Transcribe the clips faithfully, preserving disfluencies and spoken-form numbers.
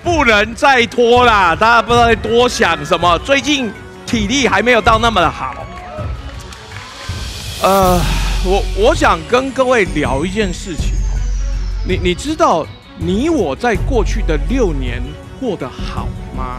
不能再拖啦！大家不知道在多想什么，最近体力还没有到那么的好。呃，我我想跟各位聊一件事情，你你知道你我在过去的六年过得好吗？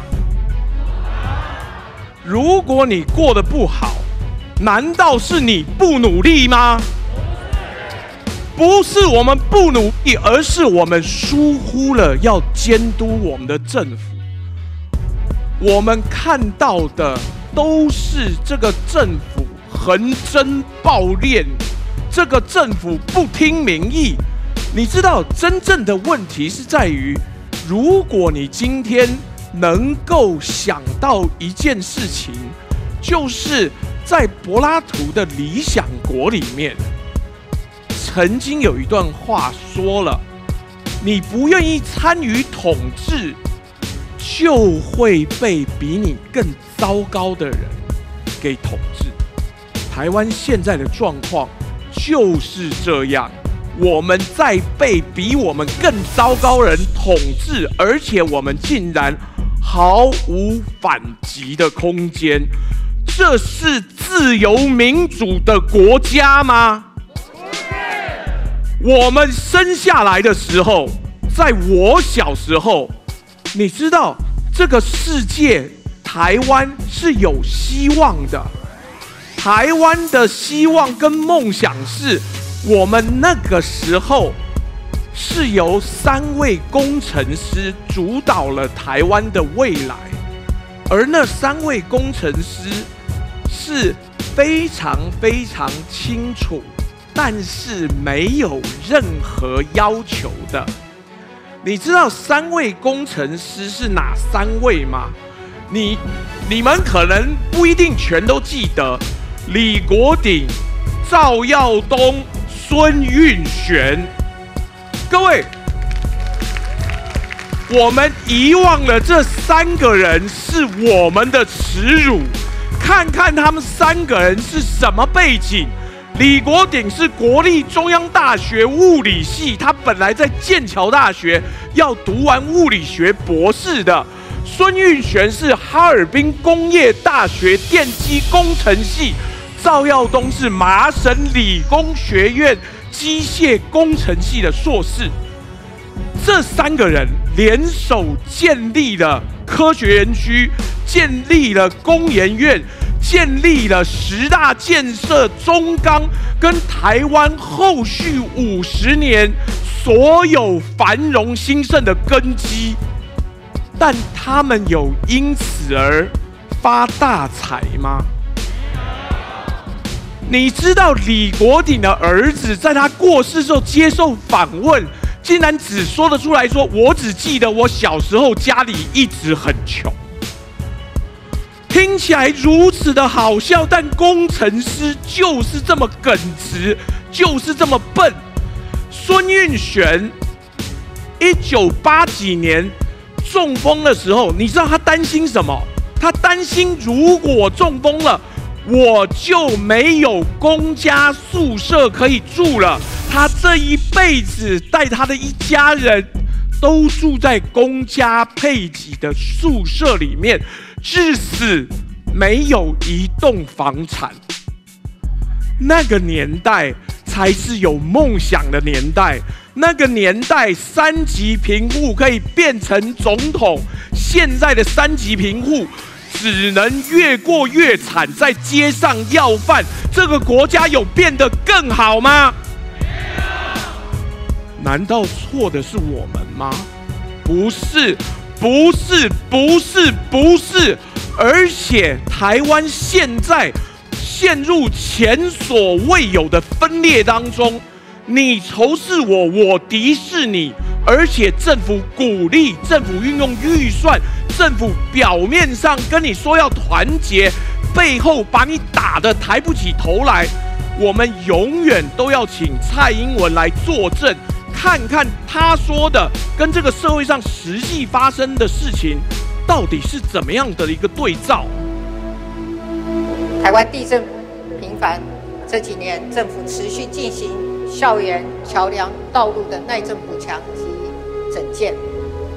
如果你过得不好，难道是你不努力吗？不是我们不努力，而是我们疏忽了要监督我们的政府。我们看到的都是这个政府横征暴敛，这个政府不听民意。你知道真正的问题是在于，如果你今天能够想到一件事情，就是在柏拉图的《理想国》里面，曾经有一段话说了：你不愿意参与统治，就会被比你更糟糕的人给统治。台湾现在的状况就是这样，我们在被比我们更糟糕人统治，而且我们竟然毫无反击的空间。这是自由民主的国家吗？我们生下来的时候，在我小时候，你知道这个世界台湾是有希望的。台湾的希望跟梦想是，我们那个时候是由三位工程师主导了台湾的未来，而那三位工程师是非常非常清楚，但是没有任何要求的。你知道三位工程师是哪三位吗？你你们可能不一定全都记得。李国鼎、赵耀东、孙运璇，各位，我们遗忘了这三个人是我们的耻辱。看看他们三个人是什么背景。李国鼎是国立中央大学物理系，他本来在剑桥大学要读完物理学博士的。孙运璇是哈尔滨工业大学电机工程系，赵耀东是麻省理工学院机械工程系的硕士。这三个人联手建立了科学园区，建立了工研院，建立了十大建设中钢跟台湾后续五十年所有繁荣兴盛的根基。但他们有因此而发大财吗？你知道李国鼎的儿子在他过世之后接受访问，竟然只说得出来说：“我只记得我小时候家里一直很穷。”听起来如此的好笑，但工程师就是这么耿直，就是这么笨。孙运璇，一九八几年中风的时候，你知道他担心什么？他担心如果中风了，我就没有公家宿舍可以住了。他这一辈子带他的一家人都住在公家配给的宿舍里面，至死没有一栋房产。那个年代才是有梦想的年代，那个年代三级贫户可以变成总统，现在的三级贫户只能越过越惨，在街上要饭。这个国家有变得更好吗？难道错的是我们吗？不是，不是，不是，不是。而且台湾现在陷入前所未有的分裂当中，你仇视我，我敌视你。而且政府鼓励，政府运用预算，政府表面上跟你说要团结，背后把你打得抬不起头来。我们永远都要请蔡英文来作证，看看他说的跟这个社会上实际发生的事情到底是怎么样的一个对照。 台湾地震频繁，这几年政府持续进行校园、桥梁、道路的耐震补强及整建，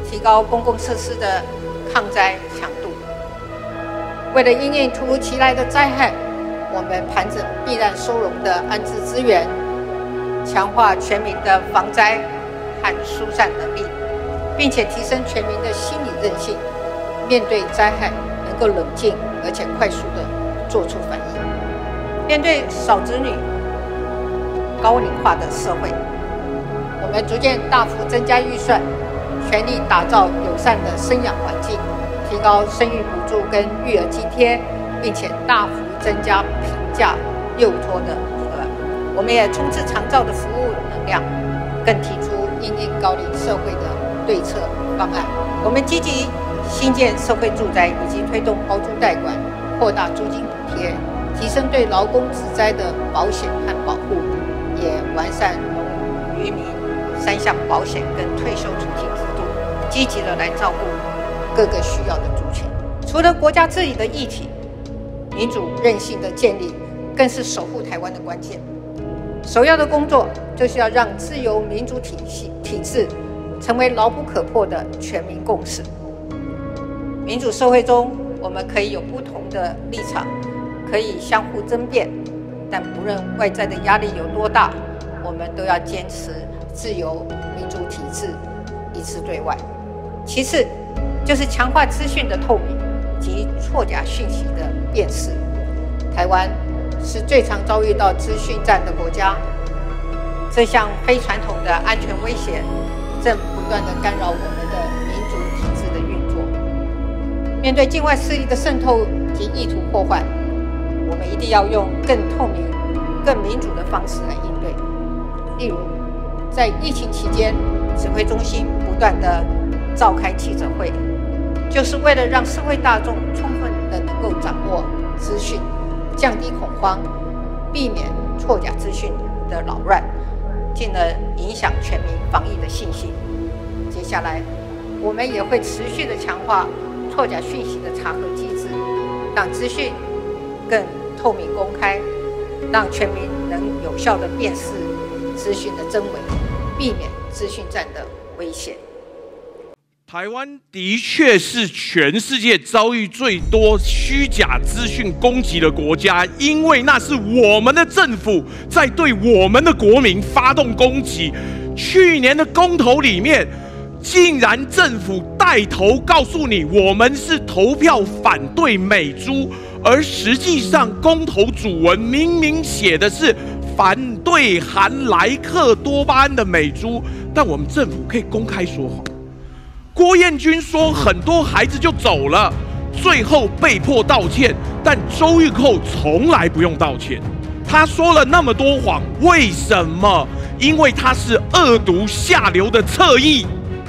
提高公共设施的抗灾强度。为了因应突如其来的灾害，我们盘整避难收容的安置资源，强化全民的防灾和疏散能力，并且提升全民的心理韧性，面对灾害能够冷静而且快速地做出反应。面对少子女、高龄化的社会，我们逐渐大幅增加预算，全力打造友善的生养环境，提高生育补助跟育儿津贴，并且大幅增加平价幼托的名额。我们也冲刺长照的服务能量，更提出因应高龄社会的对策方案。我们积极新建社会住宅，以及推动包租代管，扩大租金补贴，提升对劳工职灾的保险和保护，也完善农渔民三项保险跟退休储蓄制度，积极的来照顾各个需要的族群。除了国家治理的议题，民主韧性的建立更是守护台湾的关键。首要的工作就是要让自由民主体系体制成为牢不可破的全民共识。民主社会中，我们可以有不同的立场，可以相互争辩，但不论外在的压力有多大，我们都要坚持自由民主体制，一致对外。其次，就是强化资讯的透明及错假讯息的辨识。台湾是最常遭遇到资讯战的国家，这项非传统的安全威胁正不断地干扰我们的民主体制的运作。面对境外势力的渗透及意图破坏，我们一定要用更透明、更民主的方式来应对。例如，在疫情期间，指挥中心不断地召开记者会，就是为了让社会大众充分地能够掌握资讯，降低恐慌，避免错假资讯的扰乱，进而影响全民防疫的信心。接下来，我们也会持续地强化错假讯息的查核机制，让资讯更透明公开，让全民能有效地辨识资讯的真伪，避免资讯战的危险。 台湾的确是全世界遭遇最多虚假资讯攻击的国家，因为那是我们的政府在对我们的国民发动攻击。去年的公投里面，竟然政府带头告诉你我们是投票反对美猪，而实际上公投主文明明写的是反对含莱克多巴胺的美猪，但我们政府可以公开说谎。郭彦均说很多孩子就走了，最后被迫道歉，但周玉蔻从来不用道歉。他说了那么多谎，为什么？因为他是恶毒下流的侧翼。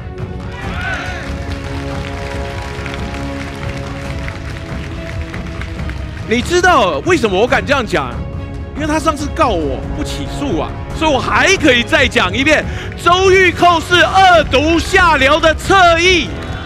你知道为什么我敢这样讲？因为他上次告我不起诉啊，所以我还可以再讲一遍：周玉蔻是恶毒下流的侧翼。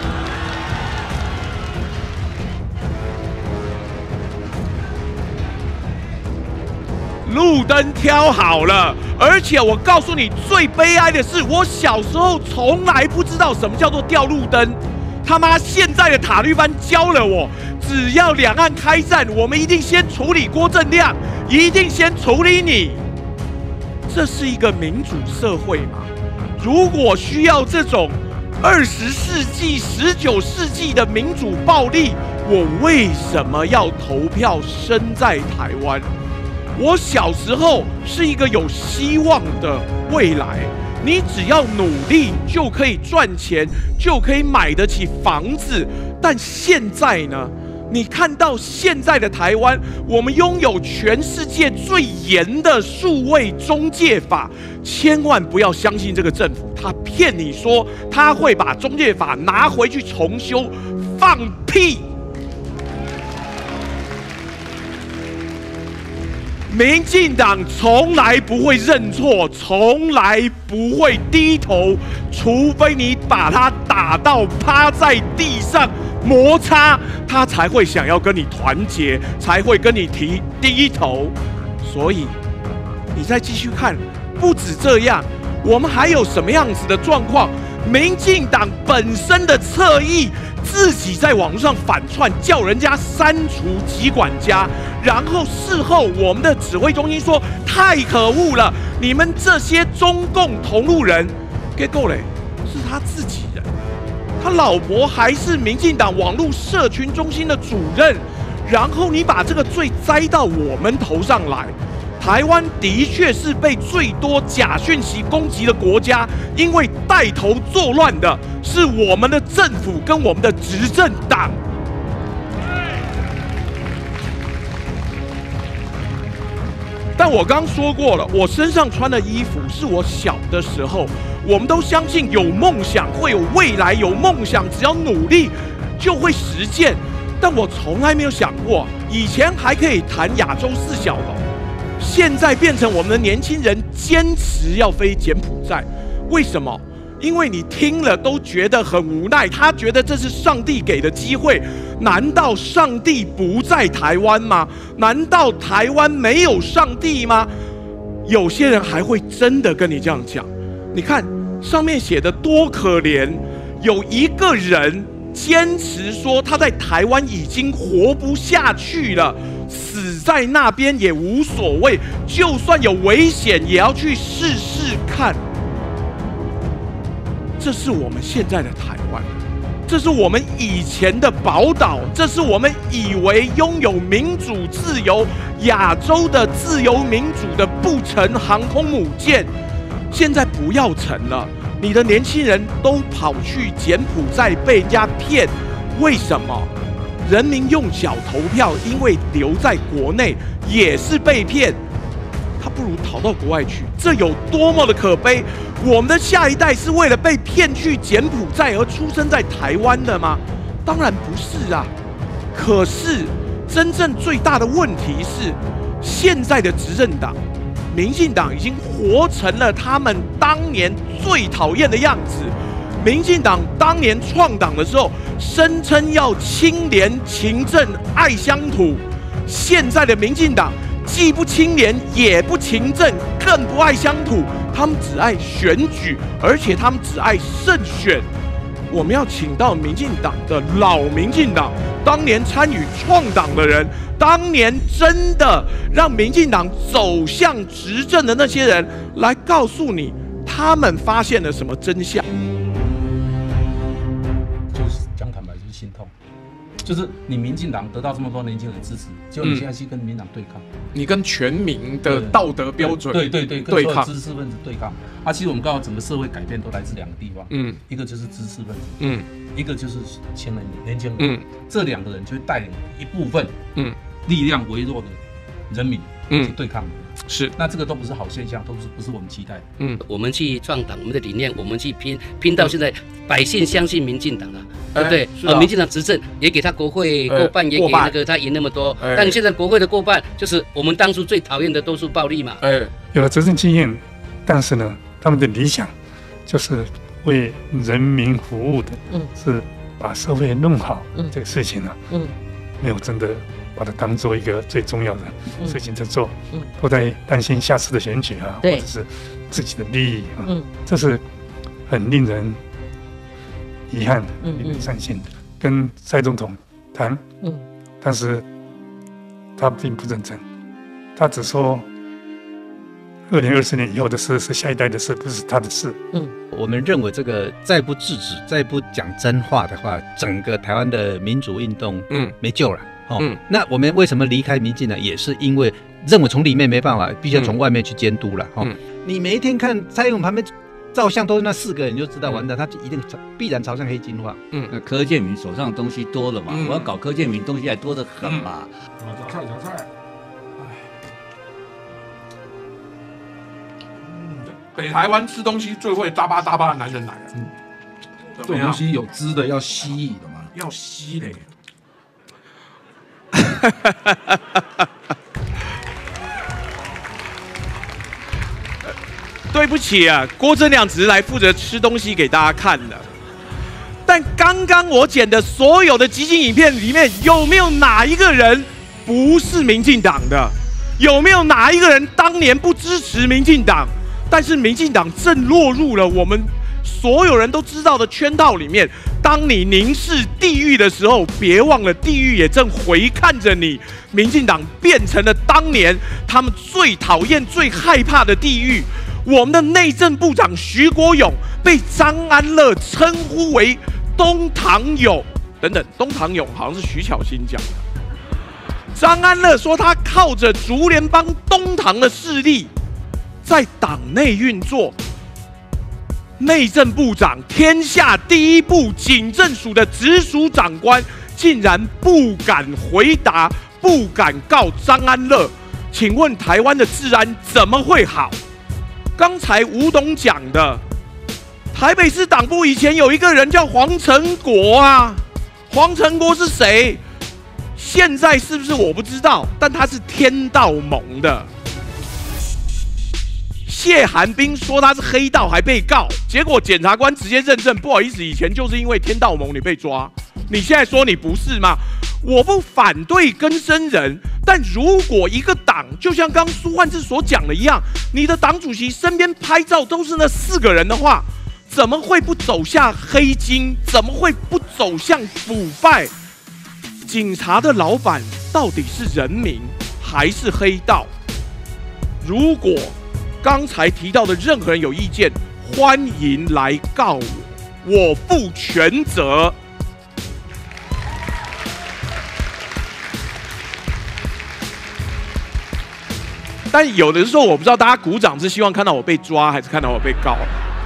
路灯挑好了，而且我告诉你，最悲哀的是，我小时候从来不知道什么叫做吊路灯。他妈，现在的塔绿班教了我，只要两岸开战，我们一定先处理郭正亮，一定先处理你。这是一个民主社会吗？如果需要这种二十世纪、十九世纪的民主暴力，我为什么要投票生在台湾？我小时候是一个有希望的未来。你只要努力就可以赚钱，就可以买得起房子。但现在呢？你看到现在的台湾，我们拥有全世界最严的数位中介法，千万不要相信这个政府，他骗你说他会把中介法拿回去重修，放屁！民进党从来不会认错，从来不会低头，除非你把他打到趴在地上摩擦，他才会想要跟你团结，才会跟你提低头。所以，你再继续看，不止这样，我们还有什么样子的状况？ 民进党本身的侧翼自己在网络上反串，叫人家删除疾管家，然后事后我们的指挥中心说太可恶了，你们这些中共同路人，给够嘞，是他自己人，他老婆还是民进党网络社群中心的主任，然后你把这个罪栽到我们头上来。台湾的确是被最多假讯息攻击的国家，因为带头作乱的是我们的政府跟我们的执政党。但我刚说过了，我身上穿的衣服是我小的时候，我们都相信有梦想会有未来，有梦想只要努力就会实现。但我从来没有想过，以前还可以谈亚洲四小龙。现在变成我们的年轻人坚持要飞柬埔寨，为什么？因为你听了都觉得很无奈，他觉得这是上帝给的机会。难道上帝不在台湾吗？难道台湾没有上帝吗？有些人还会真的跟你这样讲。你看上面写的多可怜，有一个人坚持说他在台湾已经活不下去了。死在那边也无所谓，就算有危险也要去试试看。这是我们现在的台湾，这是我们以前的宝岛，这是我们以为拥有民主自由、亚洲的自由民主的不成航空母舰，现在不要成了。你的年轻人都跑去柬埔寨被人家骗，为什么？人民用脚投票，因为留在国内也是被骗，他不如逃到国外去，这有多么的可悲？我们的下一代是为了被骗去柬埔寨而出生在台湾的吗？当然不是啊。可是真正最大的问题是，现在的执政党，民进党已经活成了他们当年最讨厌的样子。民进党当年创党的时候，声称要清廉、勤政、爱乡土。现在的民进党既不清廉，也不勤政，更不爱乡土。他们只爱选举，而且他们只爱胜选。我们要请到民进党的老民进党，当年参与创党的人，当年真的让民进党走向执政的那些人，来告诉你他们发现了什么真相。 心痛，就是你民进党得到这么多年轻人支持，结果你现在去跟民进党对抗， 嗯、你跟全民的道德标准对对对对抗， 知识分子对抗。啊，其实我们刚好整个社会改变都来自两个地方，嗯，一个就是知识分子，嗯，一个就是前人年轻人，嗯，这两个人就会带领一部分，嗯，力量微弱的人民，嗯，去对抗。 是， 那这个都不是好现象，都是不是我们期待。 嗯，我们去创党，我们的理念，我们去拼，拼到现在，百姓相信民进党了，对不对？啊，民进党执政也给他国会过半，也给那个他赢那么多。但现在国会的过半，就是我们当初最讨厌的多数暴力嘛。哎， 有了执政经验，但是呢，他们的理想就是为人民服务的，嗯，是把社会弄好这个事情呢，嗯，没有真的把它当做一个最重要的事情在做，嗯，都在担心下次的选举啊，或者是自己的利益啊，嗯，这是很令人遗憾、令人伤心的。跟蔡总统谈，嗯，但是他并不认真，他只说二零二四年以后的事是下一代的事，不是他的事。 嗯，我们认为这个再不制止、再不讲真话的话，整个台湾的民主运动，嗯，没救了。哦，嗯，那我们为什么离开民进呢？也是因为认为从里面没办法，必须要从外面去监督了。哦，嗯，你每一天看蔡英文旁边照相都是那四个人，你就知道完蛋，他就一定必然朝向黑金化。 嗯，那柯建铭手上的东西多了嘛，嗯，我要搞柯建铭东西还多得很嘛。 嗯，小菜小菜。北台湾吃东西最会搭巴搭巴的男人来了。嗯， 这种东西有汁的要稀的嘛， 要稀的。对不起啊，郭正亮只是来负责吃东西给大家看的。但刚刚我剪的所有的集锦影片里面，有没有哪一个人不是民进党的？有没有哪一个人当年不支持民进党？但是民进党正落入了我们所有人都知道的圈套里面，当你凝视地狱的时候，别忘了地狱也正回看着你。民进党变成了当年他们最讨厌、最害怕的地狱。我们的内政部长徐国勇被张安乐称呼为东堂勇等等，东堂勇好像是徐巧芯讲的。张安乐说他靠着竹联帮东堂的势力，在党内运作。内政部长天下第一部警政署的直属长官，竟然不敢回答，不敢告张安乐。请问台湾的治安怎么会好？刚才吴董讲的，台北市党部以前有一个人叫黄成国啊，黄成国是谁？现在是不是我不知道，但他是天道盟的。谢寒冰说他是黑道还被告，结果检察官直接认证，不好意思，以前就是因为天道盟你被抓，你现在说你不是吗？我不反对更生人，但如果一个党就像刚苏焕智所讲的一样，你的党主席身边拍照都是那四个人的话，怎么会不走向黑金？怎么会不走向腐败？警察的老板到底是人民还是黑道？如果刚才提到的任何人有意见，欢迎来告我，我负全责。但有的时候我不知道大家鼓掌是希望看到我被抓，还是看到我被告。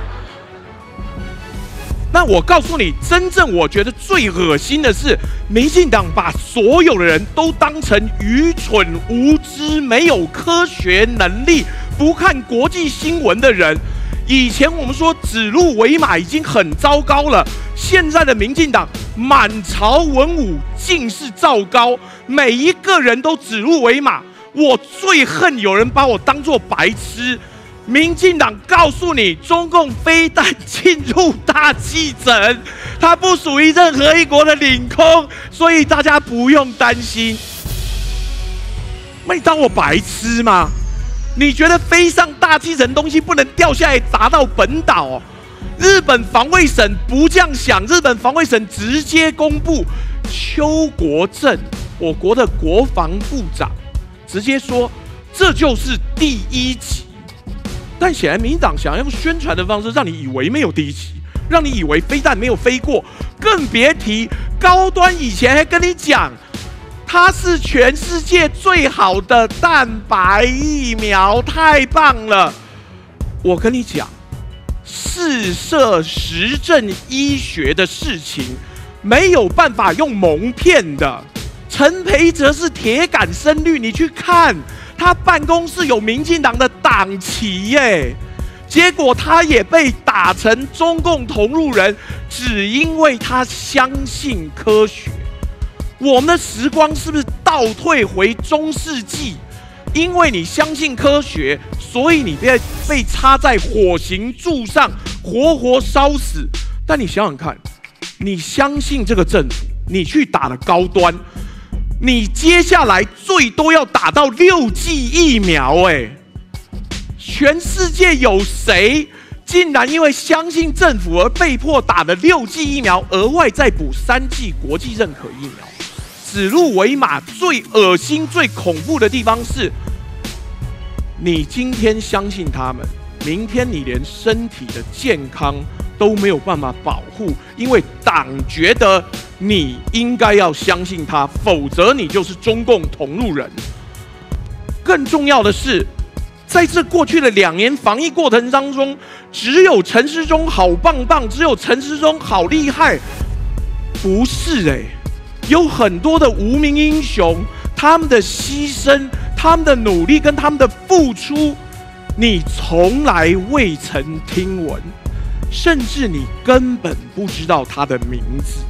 那我告诉你，真正我觉得最恶心的是，民进党把所有的人都当成愚蠢、无知、没有科学能力、不看国际新闻的人。以前我们说指鹿为马已经很糟糕了，现在的民进党满朝文武尽是赵高，每一个人都指鹿为马。我最恨有人把我当作白痴。民进党告诉你，中共飞弹进入大气层，它不属于任何一国的领空，所以大家不用担心。那你当我白痴吗？你觉得飞上大气层东西不能掉下来砸到本岛哦？日本防卫省不这样想，日本防卫省直接公布，邱国正，我国的国防部长，直接说这就是第一起。但显然民进党想要用宣传的方式，让你以为没有第一起，让你以为飞弹没有飞过，更别提高端以前还跟你讲，它是全世界最好的蛋白疫苗，太棒了。我跟你讲，事涉实证医学的事情，没有办法用蒙骗的。陈培哲是铁杆深绿，你去看。他办公室有民进党的党旗耶，结果他也被打成中共同路人，只因为他相信科学。我们的时光是不是倒退回中世纪？因为你相信科学，所以你被被插在火刑柱上，活活烧死。但你想想看，你相信这个政府，你去打了高端。你接下来最多要打到六剂疫苗，哎，全世界有谁竟然因为相信政府而被迫打了六剂疫苗，额外再补三剂国际认可疫苗？指鹿为马，最恶心、最恐怖的地方是，你今天相信他们，明天你连身体的健康都没有办法保护，因为党觉得你应该要相信他，否则你就是中共同路人。更重要的是，在这过去的两年防疫过程当中，只有陈时中好棒棒，只有陈时中好厉害，不是哎，有很多的无名英雄，他们的牺牲、他们的努力跟他们的付出，你从来未曾听闻。甚至你根本不知道他的名字。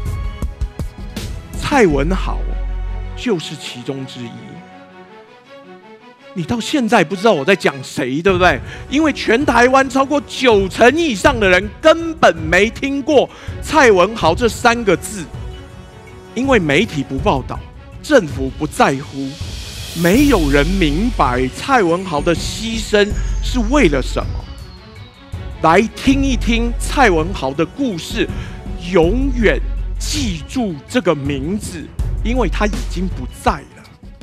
蔡文豪就是其中之一。你到现在不知道我在讲谁，对不对？因为全台湾超过九成以上的人根本没听过蔡文豪这三个字，因为媒体不报道，政府不在乎，没有人明白蔡文豪的牺牲是为了什么。 来听一听蔡文豪的故事，永远记住这个名字，因为他已经不在了。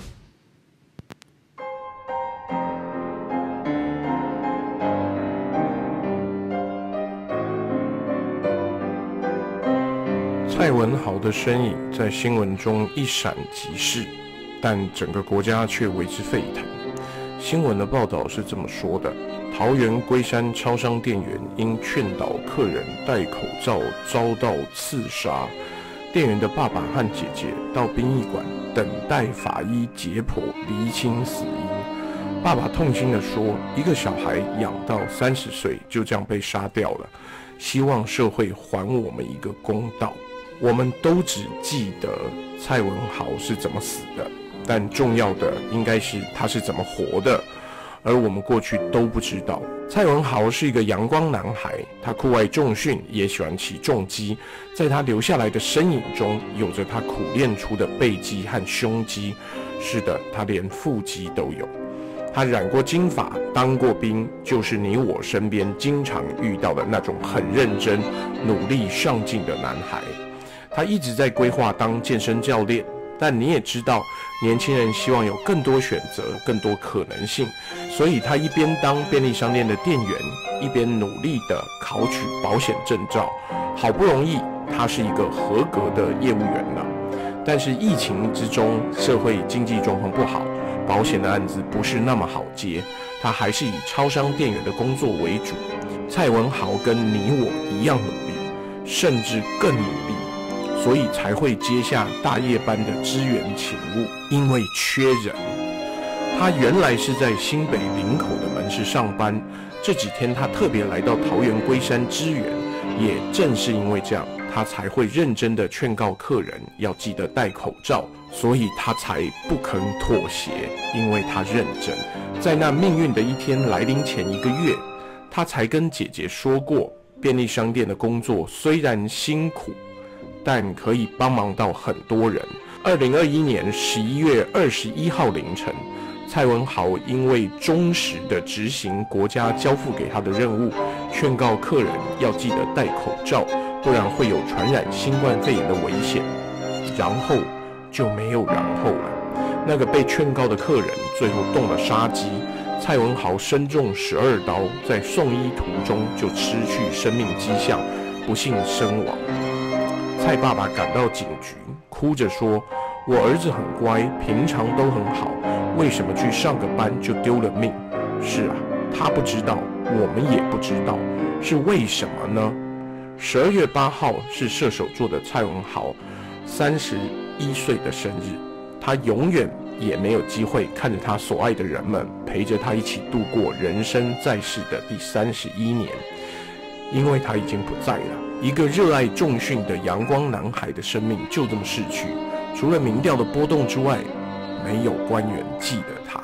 蔡文豪的身影在新闻中一闪即逝，但整个国家却为之沸腾。新闻的报道是这么说的：桃园龟山超商店员因劝导客人戴口罩遭到刺杀，店员的爸爸和姐姐到殡仪馆等待法医解剖厘清死因。爸爸痛心地说：一个小孩养到三十岁就这样被杀掉了，希望社会还我们一个公道。我们都只记得蔡文豪是怎么死的，但重要的应该是他是怎么活的，而我们过去都不知道。蔡文豪是一个阳光男孩，他酷爱重训，也喜欢骑重机。在他留下来的身影中，有着他苦练出的背肌和胸肌。是的，他连腹肌都有。他染过金发，当过兵，就是你我身边经常遇到的那种很认真、努力上进的男孩。他一直在规划当健身教练，但你也知道，年轻人希望有更多选择、更多可能性，所以他一边当便利商店的店员，一边努力地考取保险证照。好不容易，他是一个合格的业务员了。但是疫情之中，社会经济状况不好，保险的案子不是那么好接，他还是以超商店员的工作为主。蔡文豪跟你我一样努力，甚至更努力。所以才会接下大夜班的支援勤务，因为缺人。他原来是在新北林口的门市上班，这几天他特别来到桃园龟山支援，也正是因为这样，他才会认真的劝告客人要记得戴口罩，所以他才不肯妥协，因为他认真。在那命运的一天来临前一个月，他才跟姐姐说过，便利商店的工作虽然辛苦，但可以帮忙到很多人。二零二一年十一月二十一号凌晨，蔡文豪因为忠实的执行国家交付给他的任务，劝告客人要记得戴口罩，不然会有传染新冠肺炎的危险。然后就没有然后了。那个被劝告的客人最后动了杀机，蔡文豪身中十二刀，在送医途中就失去生命迹象，不幸身亡。蔡爸爸赶到警局，哭着说：我儿子很乖，平常都很好，为什么去上个班就丢了命？是啊，他不知道，我们也不知道，是为什么呢？十二月八号是射手座的蔡文豪三十一岁的生日，他永远也没有机会看着他所爱的人们陪着他一起度过人生在世的第三十一年，因为他已经不在了。一个热爱重训的阳光男孩的生命就这么逝去，除了民调的波动之外，没有官员记得他。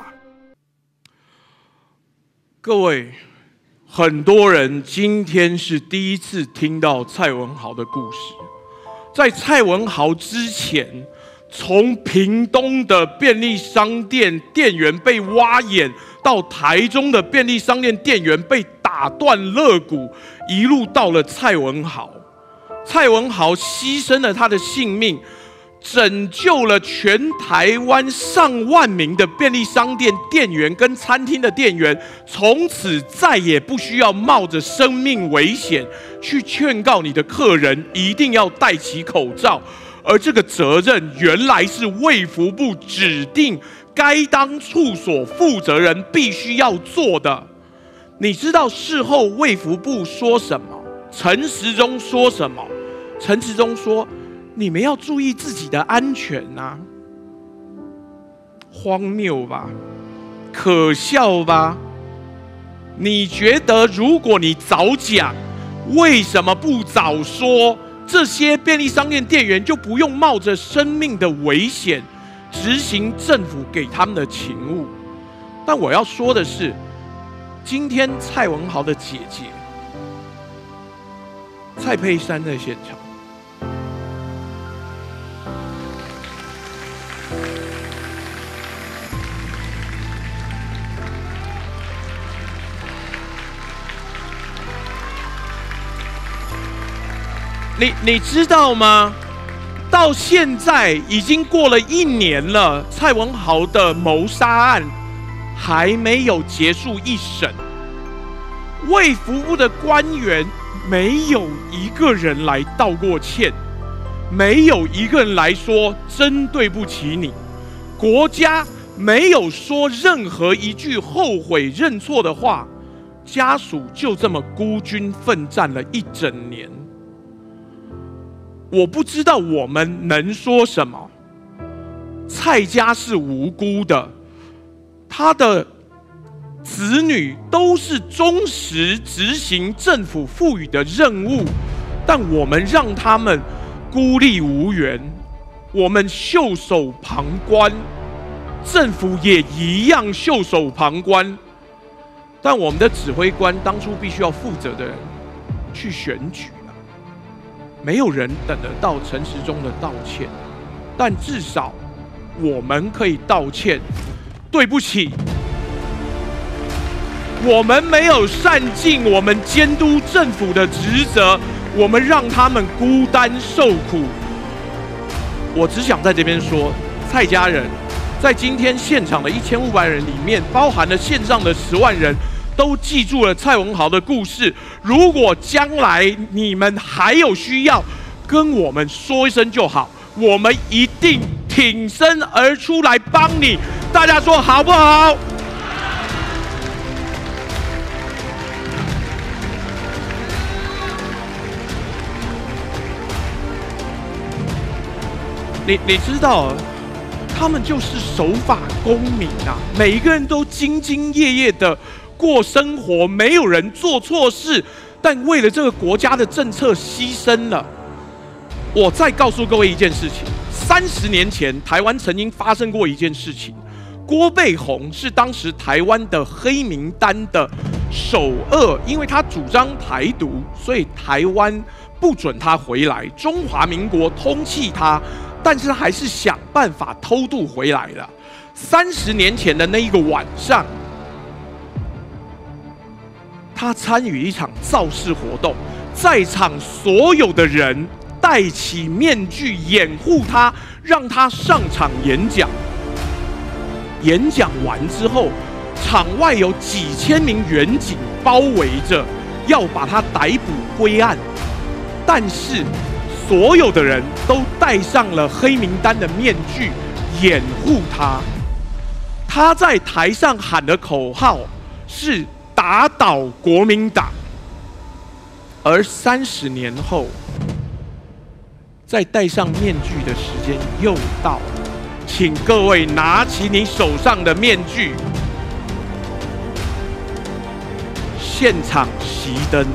各位，很多人今天是第一次听到蔡文豪的故事。在蔡文豪之前，从屏东的便利商店店员被挖眼，到台中的便利商店店员被打断肋骨，一路到了蔡文豪。蔡文豪牺牲了他的性命，拯救了全台湾上万名的便利商店店员跟餐厅的店员，从此再也不需要冒着生命危险去劝告你的客人一定要戴起口罩。而这个责任原来是卫福部指定该当处所负责人必须要做的。你知道事后卫福部说什么？陈时中说什么？陈时中说：“你们要注意自己的安全啊！”荒谬吧？可笑吧？你觉得如果你早讲，为什么不早说？这些便利商店店员就不用冒着生命的危险执行政府给他们的勤务。但我要说的是，今天蔡文豪的姐姐蔡佩珊在现场。 你你知道吗？到现在已经过了一年了，蔡文豪的谋杀案还没有结束一审，卫福部的官员没有一个人来道过歉，没有一个人来说真对不起你，国家没有说任何一句后悔认错的话，家属就这么孤军奋战了一整年。我不知道我们能说什么。蔡家是无辜的，他的子女都是忠实执行政府赋予的任务，但我们让他们孤立无援，我们袖手旁观，政府也一样袖手旁观。但我们的指挥官当初必须要负责的人去选举了，没有人等得到陈时中的道歉，但至少我们可以道歉，对不起，我们没有善尽我们监督政府的职责，我们让他们孤单受苦。我只想在这边说，蔡家人在今天现场的一千五百人里面，包含了线上的十万人，都记住了蔡文豪的故事。如果将来你们还有需要，跟我们说一声就好，我们一定挺身而出来帮你。大家说好不好？你你知道，他们就是守法公民啊，每一个人都兢兢业业的过生活，没有人做错事，但为了这个国家的政策牺牲了。我再告诉各位一件事情：三十年前，台湾曾经发生过一件事情。郭背宏是当时台湾的黑名单的首恶，因为他主张台独，所以台湾不准他回来，中华民国通缉他，但是他还是想办法偷渡回来了。三十年前的那一个晚上，他参与一场造势活动，在场所有的人戴起面具掩护他，让他上场演讲。演讲完之后，场外有几千名远警包围着，要把他逮捕归案。但是所有的人都戴上了黑名单的面具掩护他。他在台上喊的口号是打倒国民党。而三十年后，在戴上面具的时间又到了，请各位拿起你手上的面具，现场熄灯。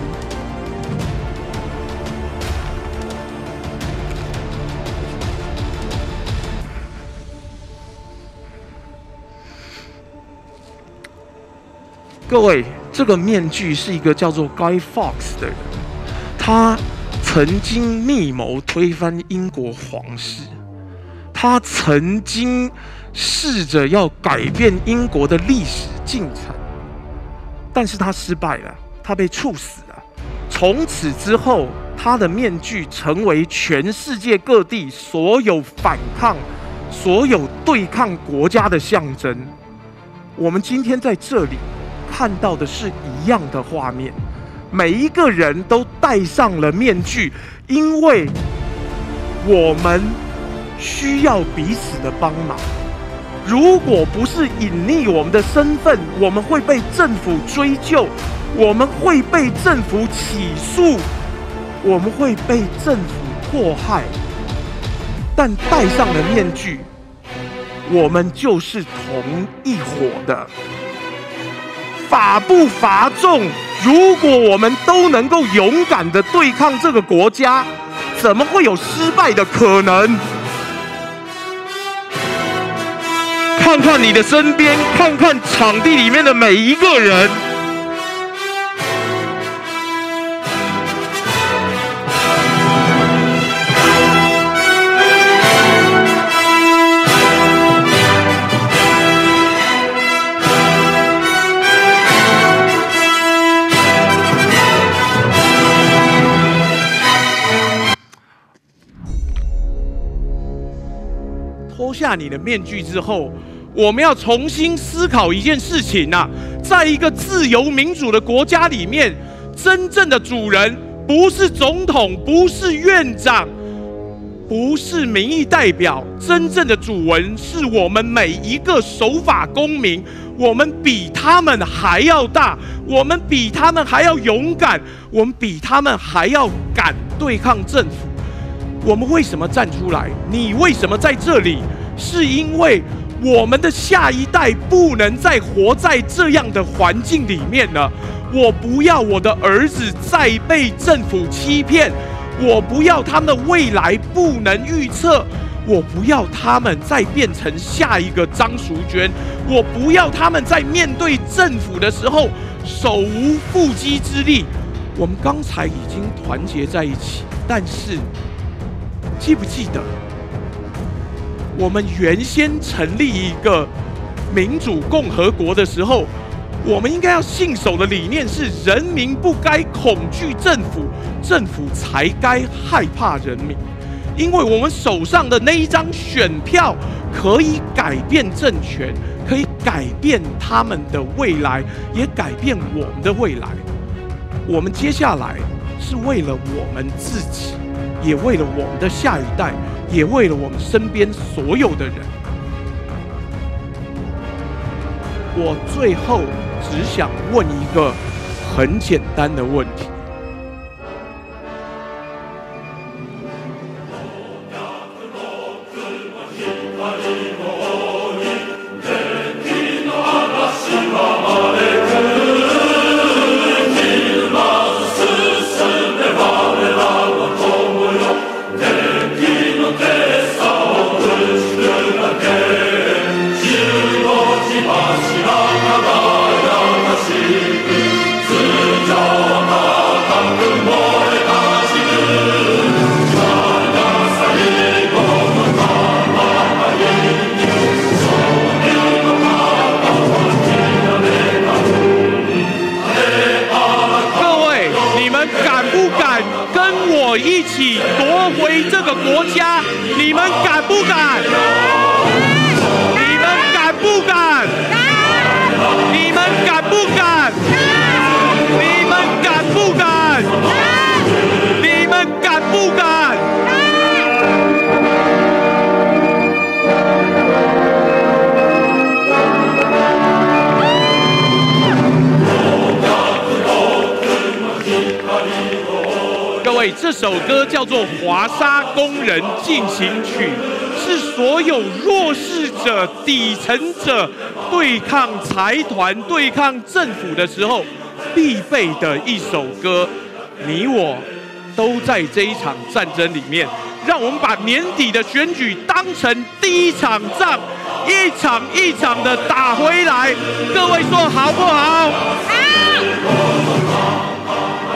各位，这个面具是一个叫做 Guy Fawkes 的人，他曾经密谋推翻英国皇室，他曾经试着要改变英国的历史进程，但是他失败了，他被处死了。从此之后，他的面具成为全世界各地所有反抗、所有对抗国家的象征。我们今天在这里看到的是一样的画面，每一个人都戴上了面具，因为我们需要彼此的帮忙。如果不是隐匿我们的身份，我们会被政府追究，我们会被政府起诉，我们会被政府迫害。但戴上了面具，我们就是同一伙的。法不罚众，如果我们都能够勇敢地对抗这个国家，怎么会有失败的可能？看看你的身边，看看场地里面的每一个人。 下你的面具之后，我们要重新思考一件事情啊，在一个自由民主的国家里面，真正的主人不是总统，不是院长，不是民意代表，真正的主人是我们每一个守法公民。我们比他们还要大，我们比他们还要勇敢，我们比他们还要敢对抗政府。我们为什么站出来？你为什么在这里？是因为我们的下一代不能再活在这样的环境里面了。我不要我的儿子再被政府欺骗，我不要他们的未来不能预测，我不要他们再变成下一个张淑娟，我不要他们在面对政府的时候手无缚鸡之力。我们刚才已经团结在一起，但是记不记得我们原先成立一个民主共和国的时候，我们应该要信守的理念是：人民不该恐惧政府，政府才该害怕人民。因为我们手上的那一张选票可以改变政权，可以改变他们的未来，也改变我们的未来。我们接下来是为了我们自己，也为了我们的下一代，也为了我们身边所有的人。我最后只想问一个很简单的问题：一起夺回这个国家，你们敢不敢？你们敢不敢？你们敢不敢？你们敢不敢？你们敢不敢？各位，这首歌叫做《华沙工人进行曲》，是所有弱势者、底层者对抗财团、对抗政府的时候必备的一首歌。你我都在这一场战争里面，让我们把年底的选举当成第一场仗，一场一场的打回来。各位说好不好？好。